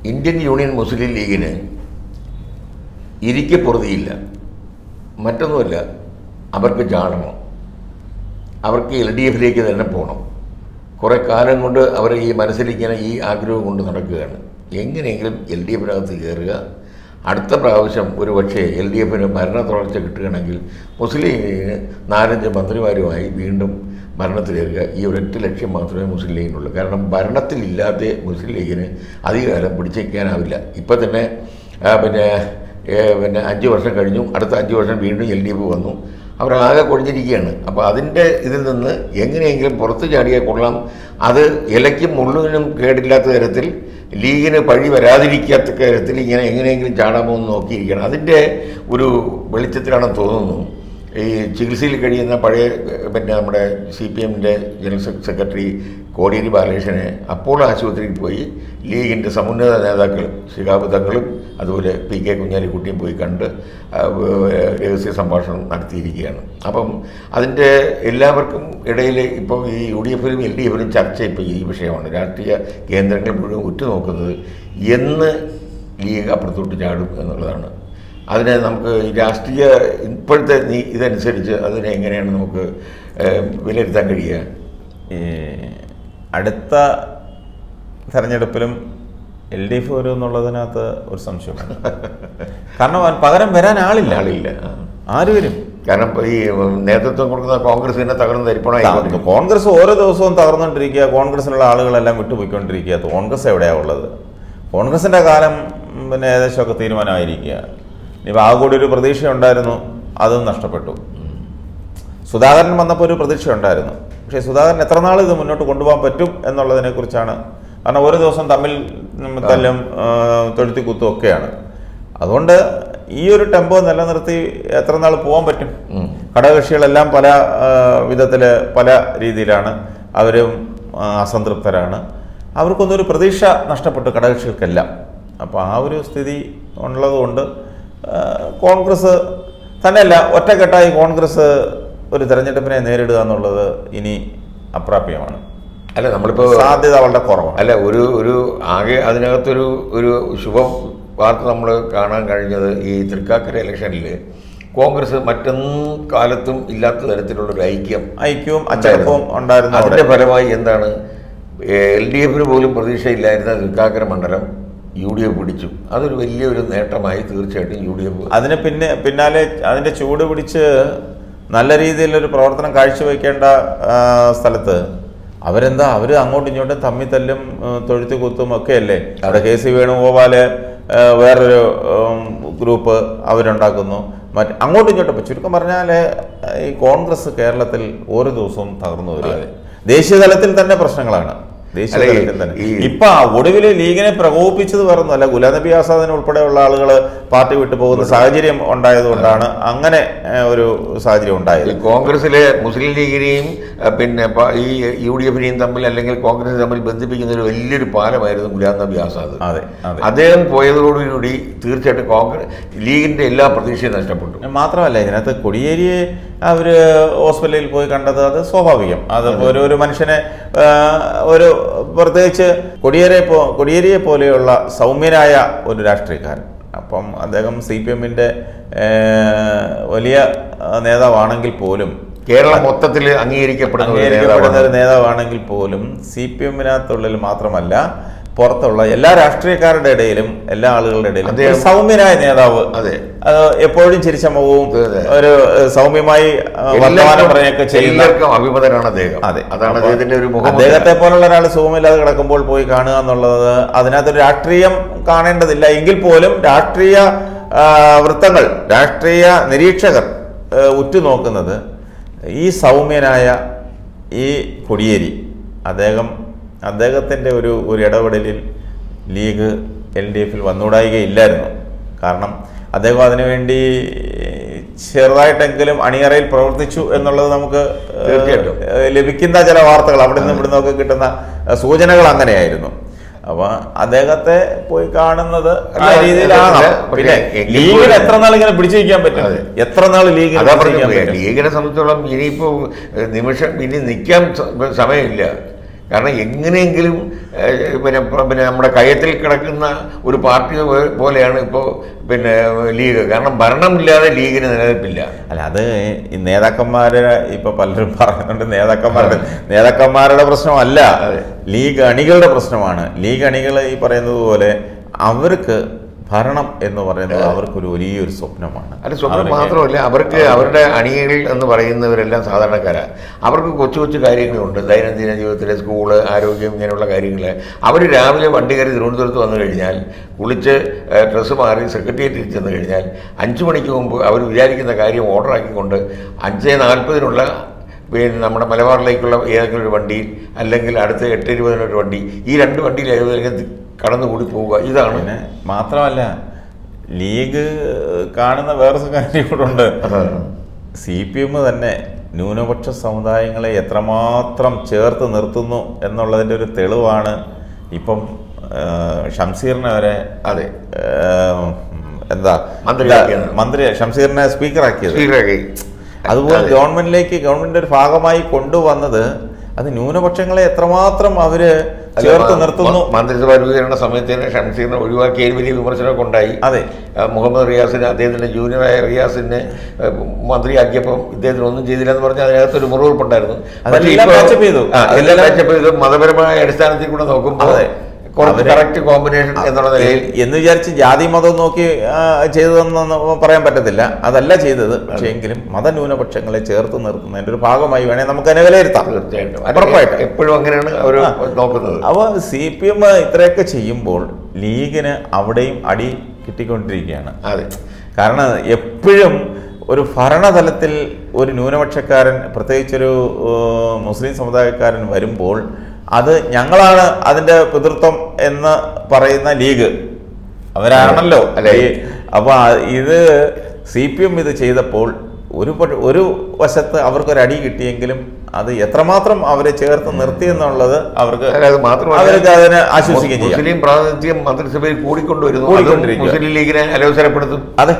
Indian union മുസ്ലിം ലീഗിന് ഇരിക്കപ്പുറതിയില്ല. മറ്റൊന്നുമല്ല, അവർക്ക് ചാടണം, അവർക്ക് LDF തന്നെ പോകണം. കുറേ കാലം കൊണ്ട് അവർ ഈ മനസ്സിലിങ്ങനെ ഈ ആഗ്രഹം കൊണ്ട് നടക്കുകയാണ്. എങ്ങനെയെങ്കിലും LDFിനകത്ത് കയറുക. അടുത്ത പ്രാവശ്യം ഒരു പക്ഷേ LDFിന് ഭരണ തുടർച്ച കിട്ടുകയാണെങ്കിൽ മുസ്ലിം ലീഗിന് 4-5 മന്ത്രിമാരുമായി വീണ്ടും ഭരണത്തിലേറുക. ഈ ഒരൊറ്റ ലക്ഷ്യം മാത്രമേ മുസ്ലിം ലീഗിനുള്ളൂ. കാരണം ഭരണത്തിലില്ലാതെ മുസ്ലിം ലീഗിന് അധികകാലം പിടിച്ചേക്കാനാവില്ല. ഇപ്പം തന്നെ പിന്നെ 5 വർഷം കഴിഞ്ഞു, അടുത്ത 5 വർഷം വീണ്ടും LDF വന്നു, അവരാകെ കൊഴിഞ്ഞിരിക്കുകയാണ്. അപ്പോൾ അതിൻ്റെ ഇതിൽ നിന്ന് എങ്ങനെയെങ്കിലും പുറത്ത് ചാടിയാൽ കൊള്ളാം. അത് ഇലയ്ക്കും മുള്ളിനും കേടില്ലാത്ത തരത്തിൽ, ലീഗിന് പഴി വരാതിരിക്കാത്ത തരത്തിൽ ഇങ്ങനെ എങ്ങനെയെങ്കിലും ചാടാമോ എന്ന് നോക്കിയിരിക്കണം. അതിൻ്റെ ഒരു വെളിച്ചത്തിലാണെന്ന് തോന്നുന്നു. ഈ ചികിത്സയിൽ കഴിയുന്ന പഴയ നമ്മുടെ CPMൻ്റെ ജനറൽ സെക്രട്ടറി കോടിയേരി ബാലകൃഷ്ണനെ അപ്പോളോ ആശുപത്രിയിൽ പോയി ലീഗിൻ്റെ സമുന്നത നേതാക്കളും ശിഹാബ് തങ്ങളും അതുപോലെ PK കുഞ്ഞാലിക്കുട്ടിയും പോയി കണ്ട് രഹസ്യ സംഭാഷണം നടത്തിയിരിക്കുകയാണ്. അപ്പം അതിൻ്റെ എല്ലാവർക്കും ഇടയിൽ ഇപ്പോൾ ഈ UDFിലും LDFിലും ചർച്ച ഇപ്പോൾ ഈ വിഷയമാണ്. രാഷ്ട്രീയ കേന്ദ്രങ്ങൾ മുഴുവൻ ഉറ്റുനോക്കുന്നത് എന്ന് ലീഗ് അപ്പുറത്തോട്ട് ചാടും എന്നുള്ളതാണ്. അതിനെ നമുക്ക് രാഷ്ട്രീയ ഇപ്പോഴത്തെ ഇതനുസരിച്ച് അതിനെ എങ്ങനെയാണ് നമുക്ക് വിലയിരുത്താൻ കഴിയുക? ഈ അടുത്ത തെരഞ്ഞെടുപ്പിലും LDF വരും എന്നുള്ളതിനകത്ത് ഒരു സംശയമാണ്. കാരണം പകരം വരാൻ ആളില്ല. ആര് വരും? കാരണം ഈ നേതൃത്വം കൊടുക്കുന്ന കോൺഗ്രസിനെ തകർന്ന് തരിപ്പണമായി. കോൺഗ്രസ് ഓരോ ദിവസവും തകർന്നുകൊണ്ടിരിക്കുക, കോൺഗ്രസിനുള്ള ആളുകളെല്ലാം വിട്ടുപോയിക്കൊണ്ടിരിക്കുക. കോൺഗ്രസ് എവിടെയാണ് ഉള്ളത്? കോൺഗ്രസിൻ്റെ കാലം പിന്നെ ഏകദേശമൊക്കെ തീരുമാനമായിരിക്കുക. ഇനിയിപ്പോൾ ആ കൂടി ഒരു പ്രതീക്ഷ ഉണ്ടായിരുന്നു, അതും നഷ്ടപ്പെട്ടു. സുധാകരൻ വന്നപ്പോൾ ഒരു പ്രതീക്ഷ ഉണ്ടായിരുന്നു, പക്ഷേ സുധാകരൻ എത്ര നാൾ ഇത് മുന്നോട്ട് കൊണ്ടുപോകാൻ പറ്റും എന്നുള്ളതിനെക്കുറിച്ചാണ്. കാരണം ഓരോ ദിവസം തമ്മിൽ തല്ലും തൊഴുത്തി കുത്തും ഒക്കെയാണ്. അതുകൊണ്ട് ഈ ഒരു ടെമ്പോ നിലനിർത്തി എത്ര നാൾ പോകാൻ പറ്റും? ഘടകകക്ഷികളെല്ലാം പല വിധത്തിൽ പല രീതിയിലാണ്, അവരും അസംതൃപ്തരാണ്. അവർക്കൊന്നൊരു പ്രതീക്ഷ നഷ്ടപ്പെട്ടു ഘടകകക്ഷികൾക്കെല്ലാം. അപ്പോൾ ആ ഒരു സ്ഥിതി ഉള്ളതുകൊണ്ട് കോൺഗ്രസ് തന്നെയല്ല, ഒറ്റക്കെട്ടായി കോൺഗ്രസ് ഒരു തെരഞ്ഞെടുപ്പിനെ നേരിടുക എന്നുള്ളത് ഇനി അപ്രാപ്യമാണ്. അല്ല, നമ്മളിപ്പോൾ സാധ്യത വളരെ കുറവാണ്. അല്ല, ഒരു ആകെ അതിനകത്തൊരു ശുഭ വാർത്ത നമ്മൾ കാണാൻ കഴിഞ്ഞത് ഈ തൃക്കാക്കര ഇലക്ഷനിൽ കോൺഗ്രസ് കാലത്തും ഇല്ലാത്ത തരത്തിലുള്ളൊരു ഐക്യവും അച്ചടക്കവും ഉണ്ടായിരുന്നു. അതിൻ്റെ ഫലമായി എന്താണ്, LDFിന് പോലും പ്രതീക്ഷയില്ലായിരുന്ന തൃക്കാക്കര മണ്ഡലം UDF പിടിച്ചു. അതൊരു വലിയൊരു നേട്ടമായി തീർച്ചയായിട്ടും UDF. അതിന് പിന്നാലെ അതിൻ്റെ ചൂട് പിടിച്ച് നല്ല രീതിയിലൊരു പ്രവർത്തനം കാഴ്ചവെക്കേണ്ട സ്ഥലത്ത് അവർ അങ്ങോട്ടും ഇങ്ങോട്ടും തമ്മിൽ തല്ലും തൊഴുത്തി കുത്തും ഒക്കെ അല്ലേ. അവിടെ KC വേണുഗോപാല് വേറൊരു ഗ്രൂപ്പ് അവരുണ്ടാക്കുന്നു, അങ്ങോട്ടും ഇങ്ങോട്ടും. ഇപ്പം ചുരുക്കം പറഞ്ഞാൽ ഈ കോൺഗ്രസ് കേരളത്തിൽ ഓരോ ദിവസവും തകർന്നു വരിക. ദേശീയ തലത്തിൽ തന്നെ പ്രശ്നങ്ങളാണ്. ഇപ്പൊ ഒടുവിൽ ലീഗിനെ പ്രകോപിപ്പിച്ചത് വേറൊന്നുമല്ല, ഗുലാം നബി ആസാദിനെ ഉൾപ്പെടെയുള്ള ആളുകൾ പാർട്ടി വിട്ടു പോകുന്ന സാഹചര്യം ഉണ്ടായതുകൊണ്ടാണ് അങ്ങനെ ഒരു സാഹചര്യം ഉണ്ടായത്. കോൺഗ്രസിലെ മുസ്ലിം ലീഗിനെയും പിന്നെ ഈ UDFിനെയും തമ്മിൽ, അല്ലെങ്കിൽ കോൺഗ്രസ് തമ്മിൽ ബന്ധിപ്പിക്കുന്ന ഒരു വലിയൊരു പാലമായിരുന്നു ഗുലാം നബി ആസാദ്. അദ്ദേഹം പോയതോടുകൂടി തീർച്ചയായിട്ടും ലീഗിന്റെ എല്ലാ പ്രതീക്ഷയും നഷ്ടപ്പെട്ടു. മാത്രമല്ല, ഇതിനകത്ത് കൊടിയേരിയെ അവര് ഹോസ്പിറ്റലിൽ പോയി കണ്ടത് അത് സ്വാഭാവികം. അത് ഒരു മനുഷ്യനെ ഒരു പ്രത്യേകിച്ച് കൊടിയേരിയെ പോലെയുള്ള സൗമ്യനായ ഒരു രാഷ്ട്രീയക്കാരൻ. അപ്പം അദ്ദേഹം CPMന്റെ വലിയ നേതാവാണെങ്കിൽ പോലും, കേരളം മൊത്തത്തിൽ അംഗീകരിക്കപ്പെടുന്ന ഒരു നേതാവാണെങ്കിൽ പോലും CPMനകത്തുള്ളിൽ മാത്രമല്ല പുറത്തുള്ള എല്ലാ രാഷ്ട്രീയക്കാരുടെ ഇടയിലും, എല്ലാ ആളുകളുടെ ഇടയിലും സൗമ്യനായ നേതാവ്. എപ്പോഴും ചിരിച്ച മുഖവും ഒരു സൗമ്യമായി വർത്തമാനം പറയുകയൊക്കെ ചെയ്യുന്ന അഭിമതനാണ് അദ്ദേഹം. അതാണ് അദ്ദേഹത്തിന്റെ ഒരു മുഖം. അദ്ദേഹത്തെ പോലുള്ള ഒരാൾ സുഖമില്ലാതെ കിടക്കുമ്പോൾ പോയി കാണുക എന്നുള്ളത്, അതിനകത്തൊരു രാഷ്ട്രീയം കാണേണ്ടതില്ല. എങ്കിൽ പോലും രാഷ്ട്രീയ വൃത്തങ്ങൾ, രാഷ്ട്രീയ നിരീക്ഷകർ ഉറ്റുനോക്കുന്നത് ഈ സൗമ്യനായ ഈ കൊടിയേരി, അദ്ദേഹത്തിൻ്റെ ഒരു ഇടപെടലിൽ ലീഗ് LDFിൽ വന്നുകൂടായികയില്ലായിരുന്നു. കാരണം അദ്ദേഹം അതിനുവേണ്ടി ചെറുതായിട്ടെങ്കിലും അണിയറയിൽ പ്രവർത്തിച്ചു എന്നുള്ളത് നമുക്ക് ലഭിക്കുന്ന ചില വാർത്തകൾ, അവിടെ നിന്ന് ഇവിടെ നിന്നൊക്കെ കിട്ടുന്ന സൂചനകൾ അങ്ങനെയായിരുന്നു. അപ്പൊ അദ്ദേഹത്തെ പോയി കാണുന്നത് ആ രീതിയിലാണ്. പിന്നെ ലീഗിന് എത്ര നാൾ ഇങ്ങനെ പിടിച്ചു വയ്ക്കാൻ പറ്റും? എത്ര നാൾ ലീഗിനെ സംബന്ധിച്ചോളം ഇനിയിപ്പോ നിമിഷം ഇനി നിൽക്കാൻ സമയമില്ല. കാരണം എങ്ങനെയെങ്കിലും പിന്നെ നമ്മുടെ കയത്തിൽ കിടക്കുന്ന ഒരു പാർട്ടി പോലെയാണ് ഇപ്പോൾ പിന്നെ ലീഗ്. കാരണം ഭരണമില്ലാതെ ലീഗിന് നിലനിൽപ്പില്ല. അല്ല, അത് ഈ നേതാക്കന്മാരെ ഇപ്പൊ പലരും പറയുന്നുണ്ട്, നേതാക്കന്മാരുടെ പ്രശ്നമല്ല, ലീഗ് അണികളുടെ പ്രശ്നമാണ്. ലീഗ് അണികൾ ഈ പറയുന്നത് പോലെ അവർക്ക് ഭരണം എന്ന് പറയുന്നത് അവർക്കൊരു വലിയൊരു സ്വപ്നമാണ്. അല്ല, സ്വപ്നം മാത്രമല്ല, അവർക്ക് അവരുടെ അണികൾ എന്ന് പറയുന്നവരെല്ലാം സാധാരണക്കാരാണ്. അവർക്ക് കൊച്ചു കൊച്ചു കാര്യങ്ങളുണ്ട് ദൈനംദിന ജീവിതത്തിലെ, സ്കൂള്, ആരോഗ്യം, ഇങ്ങനെയുള്ള കാര്യങ്ങൾ. അവർ രാവിലെ വണ്ടി കയറി തിരുവനന്തപുരത്ത് വന്നു കഴിഞ്ഞാൽ കുളിച്ച് ഡ്രസ്സ് മാറി സെക്രട്ടേറിയറ്റിൽ ചെന്ന് കഴിഞ്ഞാൽ 5 മണിക്ക് മുമ്പ് അവർ വിചാരിക്കുന്ന കാര്യം ഓർഡറാക്കിക്കൊണ്ട് 5:40 പിന്നെ നമ്മുടെ മലബാറിലേക്കുള്ള ഏതെങ്കിലും ഒരു വണ്ടിയിൽ, അല്ലെങ്കിൽ അടുത്ത 8:20 വണ്ടി, ഈ 2 വണ്ടിയിൽ ഏതെങ്കിലും കടന്നുകൂടി പോവുക. ഇതാണ്. മാത്രമല്ല, ലീഗ് കാണുന്ന വേറൊരു കാര്യം കൂടെ ഉണ്ട്. CPM തന്നെ ന്യൂനപക്ഷ സമുദായങ്ങളെ എത്രമാത്രം ചേർത്ത് നിർത്തുന്നു എന്നുള്ളതിൻ്റെ ഒരു തെളിവാണ് ഇപ്പം ഷംസീറിനെ വരെ മന്ത്രി ഷംസീറിനെ സ്പീക്കറാക്കിയത്. അതുപോലെ ഗവൺമെന്റിന്റെ ഒരു ഭാഗമായി കൊണ്ടുവന്നത് അത് ന്യൂനപക്ഷങ്ങളെ എത്രമാത്രം അവര് ചേർത്ത് നിർത്തുന്നു. മന്ത്രിസഭാ രൂപീകരണ സമയത്ത് ഷംസീറിനെ ഒഴിവാക്കിയതിൽ വലിയ വിമർശനമൊക്കെ ഉണ്ടായി. അതെ, മുഹമ്മദ് റിയാസിന്, അദ്ദേഹത്തിന്റെ ജൂനിയറായ റിയാസിനെ മന്ത്രിയാക്കിയപ്പോൾ ഇദ്ദേഹത്തിന് ഒന്നും ചെയ്തില്ല എന്ന് പറഞ്ഞാൽ അതിനകത്തൊരു മുറിവുണ്ടായിരുന്നു. എല്ലാം ടച്ചപ്പ് ചെയ്തു. മതപരമായ അടിസ്ഥാനത്തിൽ കൂടെ നോക്കുമ്പോൾ കറക്റ്റ് കോമ്പിനേഷൻ എന്നുള്ള നിലയിൽ എന്ന് വിചാരിച്ച് ജാതി മതം നോക്കി ചെയ്തതെന്ന് പറയാൻ പറ്റത്തില്ല. അതല്ല ചെയ്തത്. പക്ഷേ എങ്കിലും മതന്യൂനപക്ഷങ്ങളെ ചേർത്ത് നിർത്തുന്നതിന്റെ ഒരു ഭാഗമായി വേണേൽ നമുക്ക് അതിനെ വിലയിരുത്താം. തീർച്ചയായിട്ടും, ഉറപ്പായിട്ട് എപ്പോഴും അങ്ങനെയാണ് അവർ നോക്കുന്നത്. അപ്പോൾ CPM ഇത്രയൊക്കെ ചെയ്യുമ്പോൾ ലീഗിന് അവിടെയും അടി കിട്ടിക്കൊണ്ടിരിക്കുകയാണ്. അതെ, കാരണം എപ്പോഴും ഒരു ഭരണതലത്തിൽ ഒരു ന്യൂനപക്ഷക്കാരൻ, പ്രത്യേകിച്ചൊരു മുസ്ലിം സമുദായക്കാരൻ വരുമ്പോൾ അത് ഞങ്ങളാണ് അതിൻ്റെ പിതൃത്വം എന്ന് പറയുന്ന ലീഗ് അവരാണല്ലോ അല്ലേ. അപ്പോൾ ഇത് CPM ഇത് ചെയ്തപ്പോൾ ഒരു വശത്ത് അവർക്കൊരടി കിട്ടിയെങ്കിലും അത് എത്രമാത്രം അവരെ ചേർത്ത് നിർത്തി എന്നുള്ളത് അവർക്ക് അതിനെ ആശ്വസിക്കുകയും ചെയ്യാം. മുസ്ലിം പ്രാതിനിധ്യം മന്ത്രിസഭയിൽ കൂടിക്കൊണ്ടുവരുന്നു. മുസ്ലിം ലീഗിനെ അലോസരപ്പെടുത്തും. അതെ,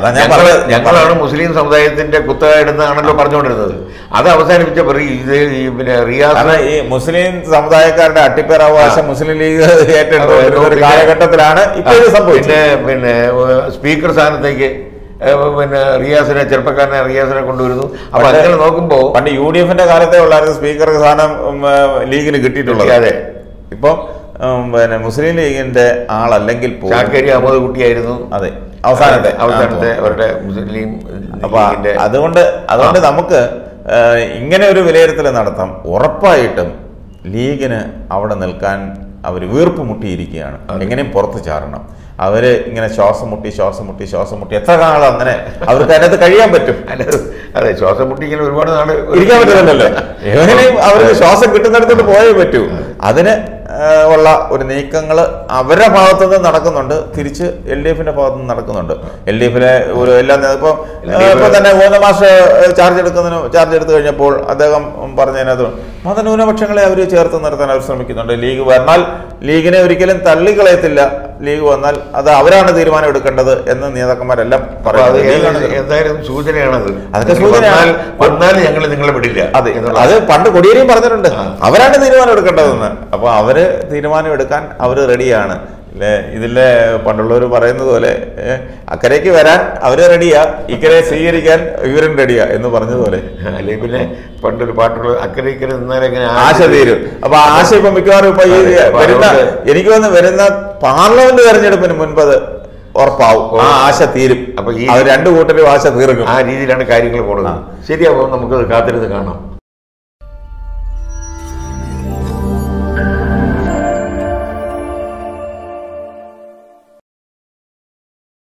ഞങ്ങളാണ് മുസ്ലിം സമുദായത്തിന്റെ കുത്തക ഇടുന്നതാണല്ലോ പറഞ്ഞുകൊണ്ടിരുന്നത്. അത് അവസാനിപ്പിച്ചപ്പോൾ പിന്നെ റിയാസ് ഈ മുസ്ലിം സമുദായക്കാരുടെ അട്ടിപ്പേറാവകാശം മുസ്ലിം ലീഗ് ഏറ്റെടുത്ത ഒരു കാലഘട്ടത്തിലാണ് ഇപ്പോൾ സംഭവിച്ചത്. പിന്നെ സ്പീക്കർ സ്ഥാനത്തേക്ക് പിന്നെ റിയാസിനെ, ചെറുപ്പക്കാരനെ റിയാസിനെ കൊണ്ടുവരുന്നു. അപ്പൊ അങ്ങനെ നോക്കുമ്പോൾ പണ്ട് UDF കാലത്തെ ഉള്ളായിരുന്നു സ്പീക്കർ സ്ഥാനം ലീഗിന് കിട്ടിയിട്ടുള്ളത്. അതെ, ഇപ്പൊ പിന്നെ മുസ്ലിം ലീഗിന്റെ ആളല്ലെങ്കിൽ ചാക്കരി അഹമ്മദ് കുട്ടിയായിരുന്നു. അതെ, അവസാനത്തെ അവരുടെ മുസ്ലിം. അപ്പൊ അതുകൊണ്ട് നമുക്ക് ഇങ്ങനെ ഒരു വിലയിരുത്തൽ നടത്താം. ഉറപ്പായിട്ടും ലീഗിന് അവിടെ നിൽക്കാൻ അവർ വീർപ്പ് മുട്ടിയിരിക്കുകയാണ്. എങ്ങനെയും പുറത്ത് ചാടണം. അവര് ഇങ്ങനെ ശ്വാസം മുട്ടി എത്ര നാൾ അങ്ങനെ അവർക്ക് അതിനകത്ത് കഴിയാൻ പറ്റും? അതെ, ശ്വാസം മുട്ടി ഇങ്ങനെ ഒരുപാട് നാൾ ഇരിക്കാൻ പറ്റുന്നില്ലല്ലോ. എങ്ങനെയും അവർക്ക് ശ്വാസം കിട്ടുന്നിടത്തോട്ട് പോയേ പറ്റൂ. അതിന് ഉള്ള ഒരു നീക്കങ്ങൾ അവരുടെ ഭാഗത്തുനിന്ന് നടക്കുന്നുണ്ട്, തിരിച്ച് LDFന്റെ ഭാഗത്തുനിന്ന് നടക്കുന്നുണ്ട്. LDFിലെ ഒരു എല്ലാം ഇപ്പൊ തന്നെ ഗോവിന്ദ മാഷ് ചാർജ് എടുത്ത് കഴിഞ്ഞപ്പോൾ അദ്ദേഹം പറഞ്ഞതിനകത്ത് മതന്യൂനപക്ഷങ്ങളെ അവർ ചേർത്ത് നിർത്താൻ അവർ ശ്രമിക്കുന്നുണ്ട്. ലീഗ് വന്നാൽ ലീഗിനെ ഒരിക്കലും തള്ളിക്കളയത്തില്ല. ലീഗ് വന്നാൽ അത് അവരാണ് തീരുമാനം എടുക്കേണ്ടത് എന്ന് നേതാക്കന്മാരെല്ലാം പറയുന്നത്. എന്തായാലും സൂചനയാണത്. അതൊക്കെ സൂചനയാണ്. വന്നാൽ ഞങ്ങൾ നിങ്ങളെ വിടില്ല. അതെ, അത് പണ്ട് കൊടിയേരിയും പറഞ്ഞിട്ടുണ്ട്, അവരാണ് തീരുമാനം എടുക്കേണ്ടതെന്ന്. അപ്പൊ അവര് തീരുമാനം എടുക്കാൻ അവർ റെഡിയാണ്. ഇതിലെ പണ്ടുള്ളവർ പറയുന്നത് പോലെ അക്കരയ്ക്ക് വരാൻ അവര് റെഡിയാ, ഇക്കരെ സ്വീകരിക്കാൻ ഇവരും റെഡിയാ എന്ന് പറഞ്ഞതുപോലെ. അല്ലെങ്കിൽ പിന്നെ പണ്ടൊരു പാട്ടുള്ള അക്കരെ ഇക്കരെ നിന്നാലെങ്ങനെ ആശ തീരും. അപ്പൊ ആശ ഇപ്പൊ മിക്കവാറും ഇപ്പൊ ഈ എനിക്ക് വരുന്ന പാർലമെന്റ് തെരഞ്ഞെടുപ്പിന് മുൻപ് അത് ഉറപ്പാവും. ആ ആശ തീരും. അപ്പൊ ഈ 2 കൂട്ടരും ആശ തീർക്കും. ആ രീതിയിലാണ് കാര്യങ്ങൾ പോകുന്നത്. ശരിയാവും, നമുക്ക് കാത്തിരുന്ന് കാണാം.